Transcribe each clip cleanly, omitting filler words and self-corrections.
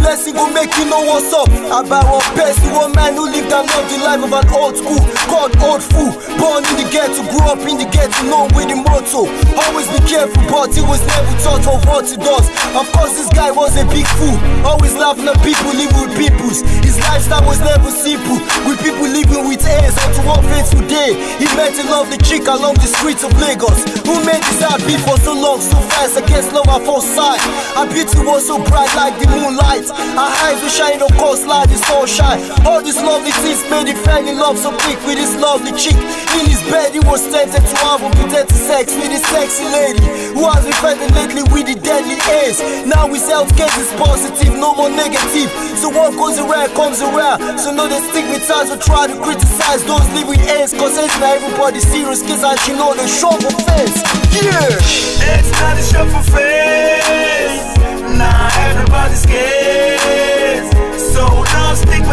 blessing go make you know what's up. About one person, one man who lived and loved the life of an old school, called old fool. Born in the ghetto, grew up in the ghetto, known with the motto, always be careful, but he was never taught of what he does. Of course this guy was a big fool, always laughing at people, living with peoples. His lifestyle was never simple, with people living with heirs unto one fateful day. He met a lovely chick along the streets of Lagos, who made his heart beat for so long, so fast against love at first sight. Her beauty was so bright like the moonlight, her eyes were shining of course like the sunshine. All these lovely things made him fall in love so quick with this lovely chick. In his bed he was tempted to have unprotected sex with this sexy lady, who has been fighting lately with the deadly AIDS. Now his health case is positive, no more negative. So what goes around comes around, so no they stigmatize or try to criticize those living with AIDS, cause it's not everybody serious kids and she know the show for face. Yeah, it's not a show for face. Now everybody's scared, so don't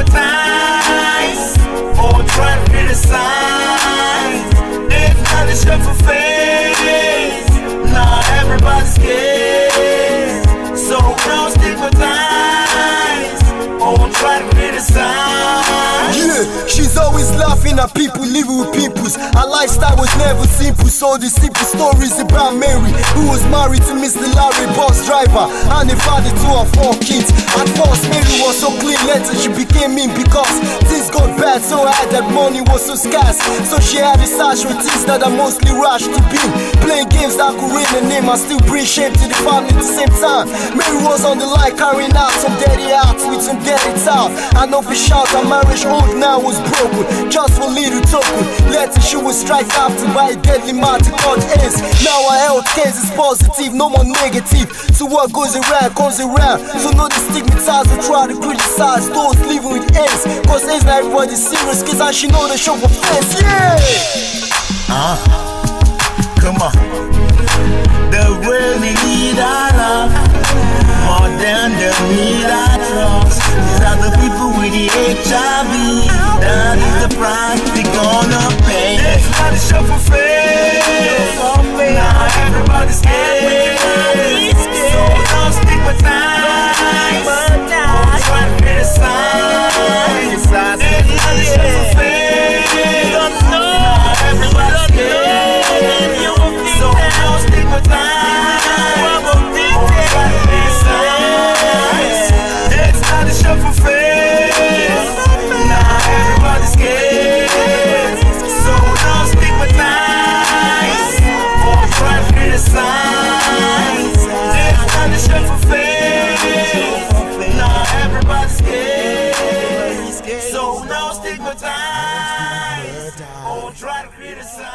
stigmatize or try to criticize. It's not a show for face. Now everybody's scared, so don't stigmatize or try to criticize. yeah, she's always laughing at people living with pimples. Her lifestyle was never simple, so the simple stories about Mary, who was married to Mr. Larry, bus driver, and a father to her 4 kids. At first Mary was so clean, later she became mean because things got bad, so hard that money was so scarce. So she had to search for things that are mostly rash to be, playing games that could ruin her name and still bring shame to the family at the same time. Mary was on the line carrying out some dirty acts with some dirty talk. I know for sure her marriage old now was broken, just for little token. Later she was struck after by a deadly matter called AIDS. Now her health case is positive, no more negative. So what goes around comes around, so no they stigmatize or try to criticize those living with AIDS, cause AIDS not everybody's serious kids and she know the show for face. Yeah, Come on. The world need our love more than they need our drugs. These are the people with the HIV. That is the price we gonna pay. It's not a show for face. Now everybody's scared, so don't stigmatize or try to criticize. It's not a show for face. Now everybody's scared, so don't stigmatize or try to criticize. It's not a show for face. Now everybody's scared, so don't stigmatize or try to criticize. It's not a show for face. Now everybody's scared, so don't stigmatize or try to criticize.